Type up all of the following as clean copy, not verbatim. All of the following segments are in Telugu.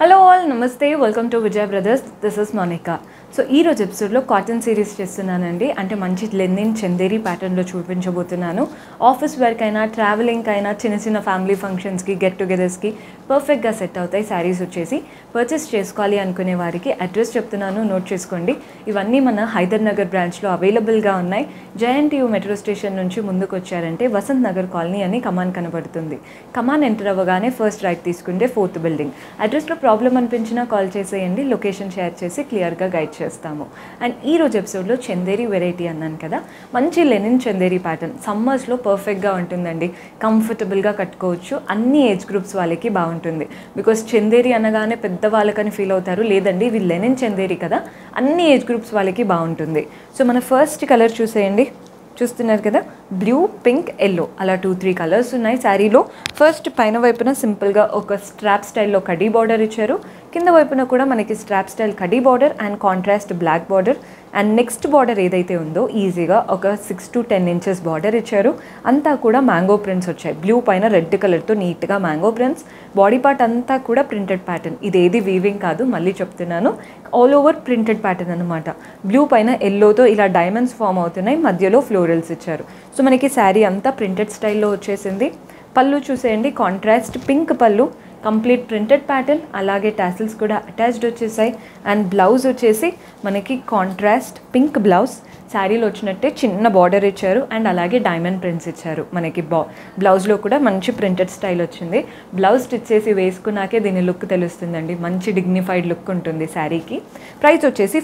హలో ఆల్ నమస్తే welcome to Vijay brothers this is Monica. So ఈరోజు ఎపిసోడ్లో కాటన్ సిరీస్ చేస్తున్నానండి. అంటే మంచి లెనిన్ చందేరి ప్యాటర్న్లో చూపించబోతున్నాను. ఆఫీస్ వర్క్ అయినా ట్రావెలింగ్ అయినా చిన్న చిన్న ఫ్యామిలీ ఫంక్షన్స్కి గెట్ టుగెదర్స్కి పర్ఫెక్ట్గా సెట్ అవుతాయి శారీస్ వచ్చేసి. పర్చేస్ చేసుకోవాలి అనుకునే వారికి అడ్రస్ చెప్తున్నాను, నోట్ చేసుకోండి. ఇవన్నీ మన హైదర్ నగర్ బ్రాంచ్లో అవైలబుల్గా ఉన్నాయి. జేఎన్టీయూ మెట్రో స్టేషన్ నుంచి ముందుకు వచ్చారంటే వసంత్ నగర్ కాలనీ అని కమాన్ కనబడుతుంది. కమాన్ ఎంటర్ అవ్వగానే ఫస్ట్ రైట్ తీసుకుంటే 4th బిల్డింగ్. అడ్రస్లో ప్రాబ్లం అనిపించినా కాల్ చేసేయండి, లొకేషన్ షేర్ చేసి క్లియర్గా గైడ్ చేస్తాము. అండ్ ఈ రోజు ఎపిసోడ్లో చందేరి వెరైటీ అన్నాను కదా, మంచి లెనిన్ చందేరి ప్యాటర్న్ సమ్మర్స్లో పర్ఫెక్ట్గా ఉంటుందండి. కంఫర్టబుల్గా కట్టుకోవచ్చు, అన్ని ఏజ్ గ్రూప్స్ వాళ్ళకి బాగుంటుంది. బికాస్ చందేరి అనగానే పెద్ద వాళ్ళకని ఫీల్ అవుతారు, లేదండి ఇవి లెనిన్ చందేరి కదా, అన్ని ఏజ్ గ్రూప్స్ వాళ్ళకి బాగుంటుంది. సో మన ఫస్ట్ కలర్ చూసేయండి, చూస్తున్నారు కదా, బ్లూ, పింక్, ఎల్లో అలా 2-3 కలర్స్ ఉన్నాయి శారీలో. ఫస్ట్ పైన వైపున సింపుల్గా ఒక స్ట్రాప్ స్టైల్లో కడీ బార్డర్ ఇచ్చారు. కింద వైపున కూడా మనకి స్ట్రాప్ స్టైల్ కడీ border and contrast black border. And next border ఏదైతే ఉందో ఈజీగా ఒక 6 to 10 inches బార్డర్ ఇచ్చారు. అంతా కూడా మ్యాంగో ప్రింట్స్ వచ్చాయి. బ్లూ పైన రెడ్ కలర్తో నీట్గా మ్యాంగో ప్రింట్స్. బాడీ పార్ట్ అంతా కూడా ప్రింటెడ్ ప్యాటర్న్, ఇదేది వీవింగ్ కాదు, మళ్ళీ చెప్తున్నాను, ఆల్ ఓవర్ ప్రింటెడ్ ప్యాటర్న్ అనమాట. బ్లూ పైన ఎల్లోతో ఇలా డైమండ్స్ ఫామ్ అవుతున్నాయి, మధ్యలో ఫ్లోరల్స్ ఇచ్చారు. సో మనకి శారీ అంతా ప్రింటెడ్ స్టైల్లో వచ్చేసింది. పళ్ళు చూసేయండి, కాంట్రాస్ట్ పింక్ పళ్ళు, కంప్లీట్ ప్రింటెడ్ ప్యాటర్న్, అలాగే టాసిల్స్ కూడా అటాచ్డ్ వచ్చేసాయి. అండ్ బ్లౌజ్ వచ్చేసి మనకి కాంట్రాస్ట్ పింక్ బ్లౌజ్, శారీలో వచ్చినట్టే చిన్న బార్డర్ ఇచ్చారు అండ్ అలాగే డైమండ్ ప్రింట్స్ ఇచ్చారు. మనకి బ్లౌజ్లో కూడా మంచి ప్రింటెడ్ స్టైల్ వచ్చింది. బ్లౌజ్ స్టిచ్ చేసి వేసుకున్నాకే దీని లుక్ తెలుస్తుందండి, మంచి డిగ్నిఫైడ్ లుక్ ఉంటుంది శారీకి. ప్రైస్ వచ్చేసి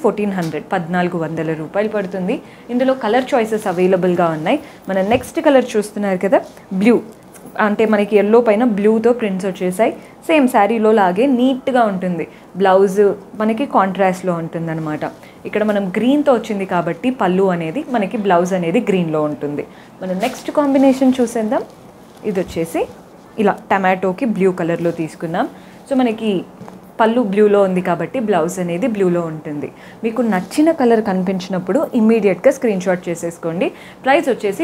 1400 రూపాయలు పడుతుంది. ఇందులో కలర్ చాయిసెస్ అవైలబుల్గా ఉన్నాయి. మన నెక్స్ట్ కలర్ చూస్తున్నారు కదా, బ్లూ, అంటే మనకి ఎల్లో పైన బ్లూతో ప్రింట్స్ వచ్చేసాయి. సేమ్ శారీలో లాగే నీట్గా ఉంటుంది. బ్లౌజ్ మనకి కాంట్రాస్ట్లో ఉంటుంది అనమాట. ఇక్కడ మనం గ్రీన్తో వచ్చింది కాబట్టి పళ్ళు అనేది మనకి బ్లౌజ్ అనేది గ్రీన్లో ఉంటుంది. మనం నెక్స్ట్ కాంబినేషన్ చూసేద్దాం. ఇది వచ్చేసి ఇలా టమాటోకి బ్లూ కలర్లో తీసుకున్నాం. సో మనకి పళ్ళు బ్లూలో ఉంది కాబట్టి బ్లౌజ్ అనేది బ్లూలో ఉంటుంది. మీకు నచ్చిన కలర్ కనిపించినప్పుడు ఇమ్మీడియట్గా స్క్రీన్ షాట్ చేసేసుకోండి. ప్రైస్ వచ్చేసి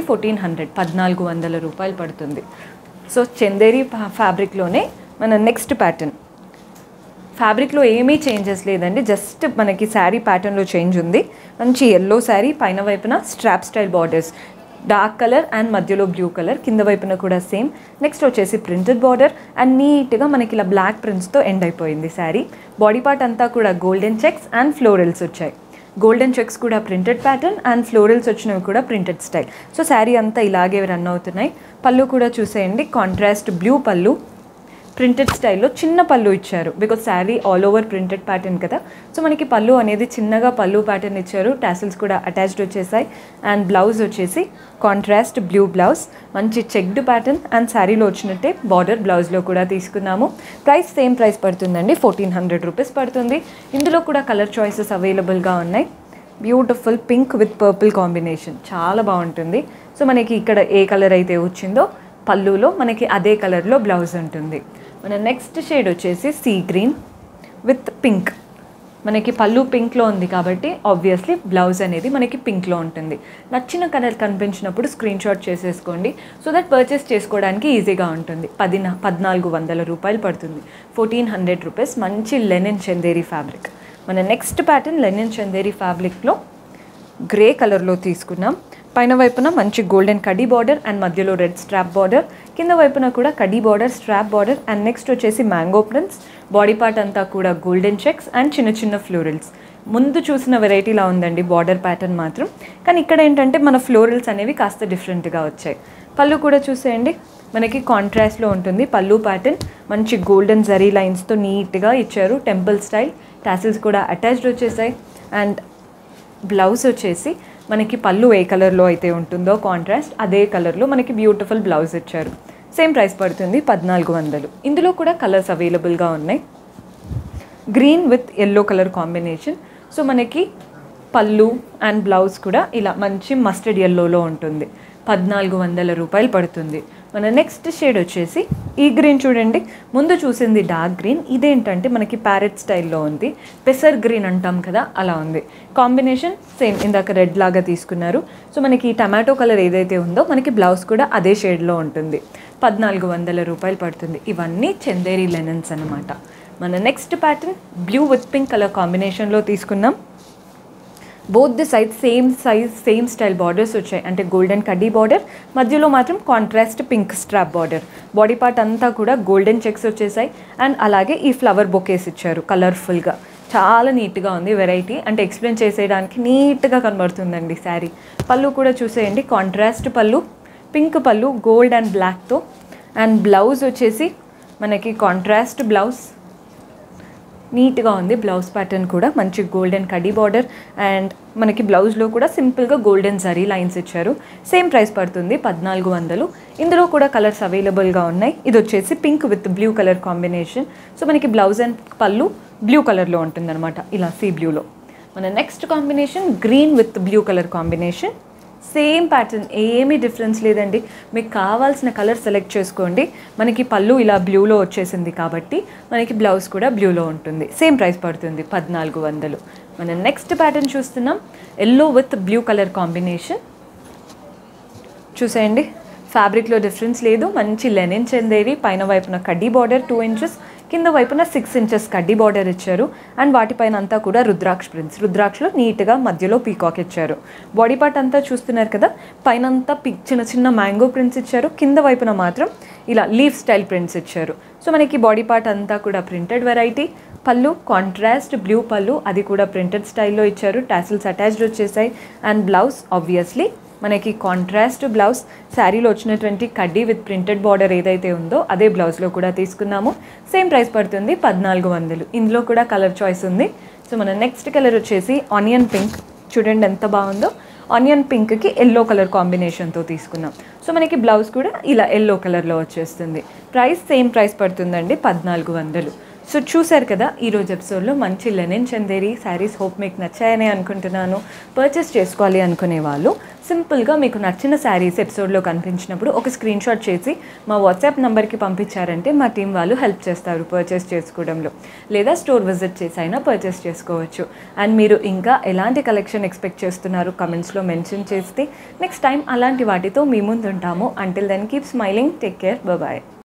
1400 రూపాయలు పడుతుంది. సో చందేరి ఫ్యాబ్రిక్లోనే మన నెక్స్ట్ ప్యాటర్న్. ఫ్యాబ్రిక్లో ఏమీ చేంజెస్ లేదండి, జస్ట్ మనకి శారీ ప్యాటర్న్లో చేంజ్ ఉంది. మంచి ఎల్లో శారీ, పైన వైపున strap style borders, dark colour and మధ్యలో బ్లూ కలర్, కింద వైపున కూడా సేమ్. నెక్స్ట్ వచ్చేసి ప్రింటెడ్ బార్డర్ అండ్ నీట్గా మనకి ఇలా బ్లాక్ ప్రింట్స్తో ఎండ్ అయిపోయింది శారీ. బాడీ పార్ట్ అంతా కూడా గోల్డెన్ చెక్స్ అండ్ ఫ్లోరల్స్ వచ్చాయి. గోల్డెన్ చెక్స్ కూడా ప్రింటెడ్ ప్యాటర్న్ అండ్ ఫ్లోరల్స్ వచ్చినవి కూడా ప్రింటెడ్ స్టైల్. సో శారీ అంతా ఇలాగే రన్ అవుతున్నాయి. పళ్ళు కూడా చూసేయండి, కాంట్రాస్ట్ బ్లూ పళ్ళు, ప్రింటెడ్ స్టైల్లో చిన్న పళ్ళు ఇచ్చారు. Because sari all over printed pattern కదా, సో మనకి పళ్ళు అనేది చిన్నగా పళ్ళు ప్యాటర్న్ ఇచ్చారు. టాసిల్స్ కూడా అటాచ్డ్ వచ్చేసాయి. అండ్ బ్లౌజ్ వచ్చేసి కాంట్రాస్ట్ బ్లూ బ్లౌజ్, మంచి చెక్డ్ ప్యాటర్న్ అండ్ శారీలో వచ్చినట్టే బార్డర్ బ్లౌజ్లో కూడా తీసుకున్నాము. ప్రైస్ సేమ్ ప్రైస్ పడుతుందండి, 1400 రూపీస్ పడుతుంది. ఇందులో కూడా కలర్ చాయిసెస్ అవైలబుల్గా ఉన్నాయి. Beautiful pink with purple combination, చాలా బాగుంటుంది. సో మనకి ఇక్కడ ఏ కలర్ అయితే వచ్చిందో పళ్ళులో మనకి అదే కలర్లో బ్లౌజ్ ఉంటుంది. మన నెక్స్ట్ షేడ్ వచ్చేసి సీ గ్రీన్ విత్ పింక్. మనకి పళ్ళు పింక్లో ఉంది కాబట్టి ఆబ్వియస్లీ బ్లౌజ్ అనేది మనకి పింక్లో ఉంటుంది. నచ్చిన కలర్ కనిపించినప్పుడు స్క్రీన్ షాట్ చేసేసుకోండి, సో దట్ పర్చేస్ చేసుకోవడానికి ఈజీగా ఉంటుంది. 1400 రూపాయలు పడుతుంది, 1400 రూపీస్. మంచి లెనిన్ చందేరి ఫ్యాబ్రిక్. మన నెక్స్ట్ ప్యాటర్న్ లెనిన్ చందేరి ఫ్యాబ్రిక్లో గ్రే కలర్లో తీసుకున్నాం. పైన వైపున మంచి గోల్డెన్ కడీ బార్డర్ అండ్ మధ్యలో రెడ్ స్ట్రాప్ బార్డర్, కింద వైపున కూడా కడీ border, strap border and next వచ్చేసి మ్యాంగో ప్రింట్స్. బాడీ పార్ట్ అంతా కూడా గోల్డెన్ చెక్స్ అండ్ చిన్న చిన్న ఫ్లోరల్స్. ముందు చూసిన వెరైటీలా ఉందండి బార్డర్ ప్యాటర్న్ మాత్రం, కానీ ఇక్కడ ఏంటంటే మన ఫ్లోరల్స్ అనేవి కాస్త డిఫరెంట్గా వచ్చాయి. పళ్ళు కూడా చూసేయండి, మనకి కాంట్రాస్ట్లో ఉంటుంది పళ్ళు ప్యాటర్న్. మంచి గోల్డెన్ జరీ లైన్స్తో నీట్గా ఇచ్చారు, టెంపుల్ స్టైల్. టాసిల్స్ కూడా అటాచ్డ్ వచ్చేసాయి. అండ్ బ్లౌజ్ వచ్చేసి మనకి పళ్ళు ఏ కలర్లో అయితే ఉంటుందో కాంట్రాస్ట్ అదే కలర్లో మనకి బ్యూటిఫుల్ బ్లౌజ్ ఇచ్చారు. సేమ్ ప్రైస్ పడుతుంది, 1400. ఇందులో కూడా కలర్స్ అవైలబుల్గా ఉన్నాయి. Green with yellow colour combination. So మనకి పళ్ళు అండ్ బ్లౌజ్ కూడా ఇలా మంచి మస్టర్డ్ ఎల్లోలో ఉంటుంది. 1400 రూపాయలు పడుతుంది. మన నెక్స్ట్ షేడ్ వచ్చేసి ఈ గ్రీన్ చూడండి, ముందు చూసింది డార్క్ గ్రీన్, ఇదేంటంటే మనకి ప్యారెట్ స్టైల్లో ఉంది. పెసర్ గ్రీన్ అంటాం కదా, అలా ఉంది. కాంబినేషన్ సేమ్, ఇందాక రెడ్ లాగా తీసుకున్నారు. సో మనకి టమాటో కలర్ ఏదైతే ఉందో మనకి బ్లౌజ్ కూడా అదే షేడ్లో ఉంటుంది. 1400 రూపాయలు పడుతుంది. ఇవన్నీ చందేరి లెనిన్స్ అనమాట. మన next pattern blue with pink colour కాంబినేషన్లో తీసుకున్నాం. Both the size same style borders వచ్చాయి, అంటే గోల్డెన్ కడ్డీ బార్డర్, మధ్యలో మాత్రం contrast pink strap border. Body part అంతా కూడా గోల్డెన్ చెక్స్ వచ్చేసాయి. అండ్ అలాగే ఈ ఫ్లవర్ బొకేస్ ఇచ్చారు కలర్ఫుల్గా. చాలా నీట్గా ఉంది, వెరైటీ. అంటే ఎక్స్ప్లెయిన్ చేసేయడానికి నీట్గా కనబడుతుందండి శారీ. పళ్ళు కూడా చూసేయండి, కాంట్రాస్ట్ పళ్ళు, పింక్ పళ్ళు గోల్డ్ అండ్ బ్లాక్తో. అండ్ బ్లౌజ్ వచ్చేసి మనకి కాంట్రాస్ట్ బ్లౌజ్, నీట్గా ఉంది. బ్లౌజ్ ప్యాటర్న్ కూడా మంచి గోల్డెన్ కడ్డీ బార్డర్. అండ్ మనకి బ్లౌజ్లో కూడా సింపుల్గా గోల్డెన్ జరీ లైన్స్ ఇచ్చారు. సేమ్ ప్రైస్ పడుతుంది 1400. ఇందులో కూడా కలర్స్ అవైలబుల్గా ఉన్నాయి. ఇది వచ్చేసి pink with blue colour combination. So మనకి బ్లౌజ్ అండ్ పళ్ళు బ్లూ కలర్లో ఉంటుందన్నమాట, ఇలా సీ బ్లూలో. మన next combination green with blue colour combination. Same pattern, ఏమీ డిఫరెన్స్ లేదండి. మీకు కావాల్సిన కలర్ సెలెక్ట్ చేసుకోండి. మనకి పళ్ళు ఇలా బ్లూలో వచ్చేసింది కాబట్టి మనకి బ్లౌజ్ కూడా బ్లూలో ఉంటుంది. సేమ్ ప్రైస్ పడుతుంది 1400. మనం నెక్స్ట్ ప్యాటర్న్ చూస్తున్నాం, yellow with blue colour combination. చూసేయండి, ఫ్యాబ్రిక్లో డిఫరెన్స్ లేదు. మంచి లెనిన్ చందేరి, పైన వైపున కడ్డీ బార్డర్ 2 ఇంచెస్, కింద వైపున 6 ఇంచెస్ కడ్డీ బార్డర్ ఇచ్చారు. అండ్ వాటిపైన అంతా కూడా రుద్రాక్ష ప్రింట్స్, రుద్రాక్షలో నీట్గా మధ్యలో పీకాక్ ఇచ్చారు. బాడీ పార్ట్ అంతా చూస్తున్నారు కదా, పైన అంతా చిన్న చిన్న మ్యాంగో ప్రింట్స్ ఇచ్చారు, కింద వైపున మాత్రం ఇలా లీఫ్ స్టైల్ ప్రింట్స్ ఇచ్చారు. సో మనకి బాడీ పార్ట్ అంతా కూడా ప్రింటెడ్ వెరైటీ. పళ్ళు కాంట్రాస్ట్ బ్లూ పళ్ళు, అది కూడా ప్రింటెడ్ స్టైల్లో ఇచ్చారు. టాసిల్స్ అటాచ్డ్ వచ్చేసాయి. అండ్ బ్లౌజ్ ఆబ్వియస్లీ మనకి కాంట్రాస్ట్ బ్లౌజ్, శారీలో వచ్చినటువంటి కడ్డీ విత్ ప్రింటెడ్ బార్డర్ ఏదైతే ఉందో అదే బ్లౌజ్లో కూడా తీసుకున్నాము. సేమ్ ప్రైస్ పడుతుంది 1400. ఇందులో కూడా కలర్ చాయిస్ ఉంది. సో మన నెక్స్ట్ కలర్ వచ్చేసి ఆనియన్ పింక్. చూడండి ఎంత బాగుందో. ఆనియన్ పింక్కి ఎల్లో కలర్ కాంబినేషన్తో తీసుకున్నాం. సో మనకి బ్లౌజ్ కూడా ఇలా ఎల్లో కలర్లో వచ్చేస్తుంది. సేమ్ ప్రైస్ పడుతుందండి 1400. సో చూసారు కదా ఈరోజు ఎపిసోడ్లో మంచి లెనిన్ చందేరి శారీస్. హోప్ మీకు నచ్చాయని అనుకుంటున్నాను. పర్చేస్ చేసుకోవాలి అనుకునే వాళ్ళు సింపుల్గా మీకు నచ్చిన శారీస్ ఎపిసోడ్లో కనిపించినప్పుడు ఒక స్క్రీన్ షాట్ చేసి మా వాట్సాప్ నెంబర్కి పంపించారంటే మా టీం వాళ్ళు హెల్ప్ చేస్తారు పర్చేస్ చేసుకోవడంలో. లేదా స్టోర్ విజిట్ చేసి అయినా పర్చేస్ చేసుకోవచ్చు. అండ్ మీరు ఇంకా ఎలాంటి కలెక్షన్ ఎక్స్పెక్ట్ చేస్తున్నారు కమెంట్స్లో మెన్షన్ చేస్తే నెక్స్ట్ టైం అలాంటి వాటితో మీ ముందు ఉంటాము. Until then keep smiling, take care, bye.